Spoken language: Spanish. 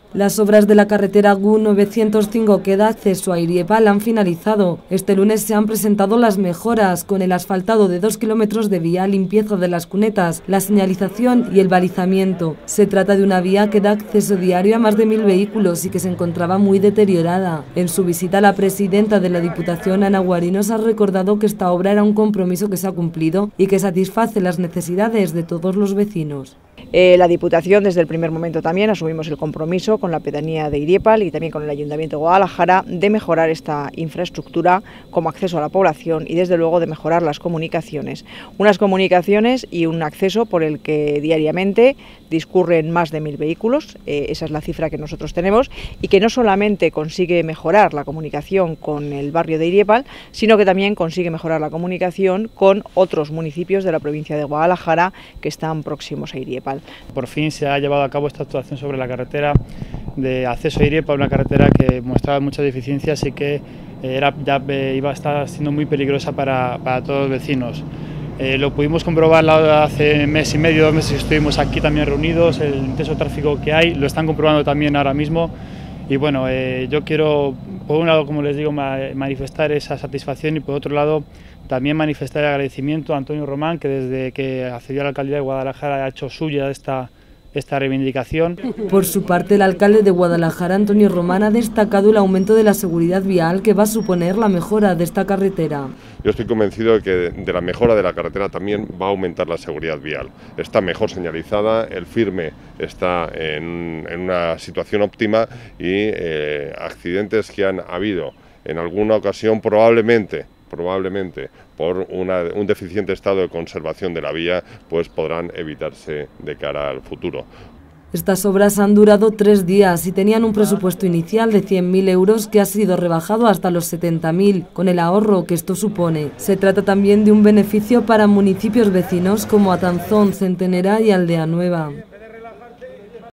Las obras de la carretera GU 905 que da acceso a Iriepal han finalizado. Este lunes se han presentado las mejoras, con el asfaltado de 2 kilómetros de vía, limpieza de las cunetas, la señalización y el balizamiento. Se trata de una vía que da acceso diario a más de 1000 vehículos y que se encontraba muy deteriorada. En su visita, la presidenta de la Diputación, Ana Guarinos, ha recordado que esta obra era un compromiso que se ha cumplido y que satisface las necesidades de todos los vecinos. La Diputación desde el primer momento también asumimos el compromiso con la pedanía de Iriepal y también con el Ayuntamiento de Guadalajara de mejorar esta infraestructura como acceso a la población y desde luego de mejorar las comunicaciones. Unas comunicaciones y un acceso por el que diariamente discurren más de 1000 vehículos, esa es la cifra que nosotros tenemos, y que no solamente consigue mejorar la comunicación con el barrio de Iriepal, sino que también consigue mejorar la comunicación con otros municipios de la provincia de Guadalajara que están próximos a Iriepal. Por fin se ha llevado a cabo esta actuación sobre la carretera de acceso a Iriepal, una carretera que mostraba muchas deficiencias y que iba a estar siendo muy peligrosa para todos los vecinos. Lo pudimos comprobar hace mes y medio, 2 meses que estuvimos aquí también reunidos, el intenso tráfico que hay, lo están comprobando también ahora mismo. Y bueno, yo quiero, por un lado, como les digo, manifestar esa satisfacción y por otro lado también manifestar el agradecimiento a Antonio Román, que desde que accedió a la alcaldía de Guadalajara ha hecho suya esta reivindicación. Por su parte, el alcalde de Guadalajara, Antonio Román, ha destacado el aumento de la seguridad vial que va a suponer la mejora de esta carretera. Yo estoy convencido de que de la mejora de la carretera también va a aumentar la seguridad vial. Está mejor señalizada, el firme está en una situación óptima y accidentes que han habido en alguna ocasión probablemente por un deficiente estado de conservación de la vía, pues podrán evitarse de cara al futuro. Estas obras han durado 3 días y tenían un presupuesto inicial de 100.000 euros que ha sido rebajado hasta los 70.000, con el ahorro que esto supone. Se trata también de un beneficio para municipios vecinos como Atanzón, Centenera y Aldea Nueva.